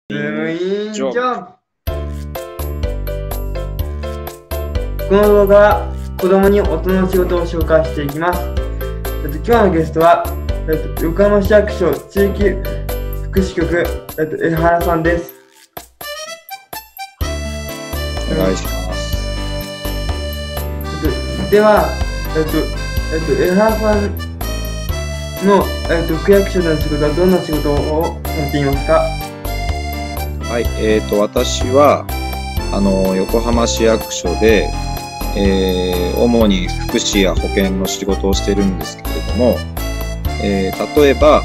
ズームインジョン。この動画は子供に大人の仕事を紹介していきます。今日のゲストは、横浜市役所地域福祉局、江原さんです。 お願いします。 では、江原さんの、区役所での仕事はどんな仕事をされていますか？ はい、私は横浜市役所で、主に福祉や保健の仕事をしているんですけれども、例えば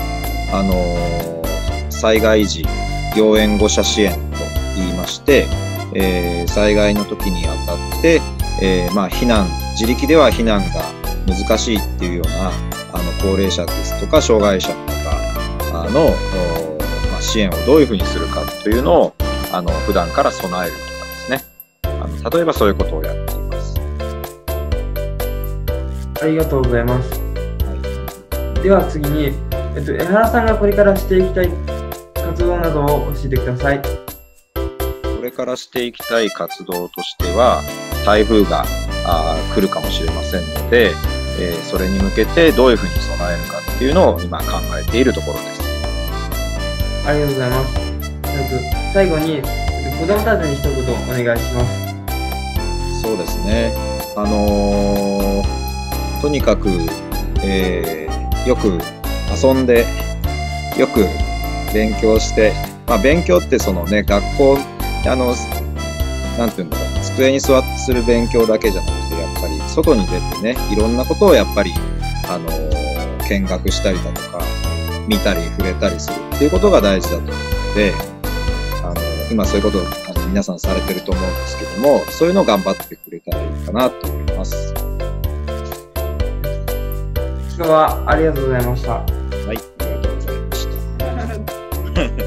災害時要援護者支援と言いまして、災害の時にあたって、避難自力では避難が難しいっていうような高齢者ですとか障害者の方の支援をどういうふうにするかというのを普段から備えるとかですね、例えばそういうことをやっています。 ありがとうございます。はい、では次に、江原さんがこれからしていきたい活動などを教えてください。 これからしていきたい活動としては、台風が来るかもしれませんので、それに向けてどういうふうに備えるかっていうのを今考えているところです。 ありがとうございます。最後に子どもたちに一言お願いします。 そうですね。とにかく、よく遊んで、よく勉強して、勉強ってそのね、学校、なんていうんだろう、机に座ってする勉強だけじゃなくて、やっぱり外に出てね、いろんなことをやっぱり、見学したりだとか、見たり触れたりするっていうことが大事だと思うので、今そういうことを皆さんされてると思うんですけども、そういうのを頑張ってくれたらいいかなと思います。 今日はありがとうございました。 はい、ありがとうございました。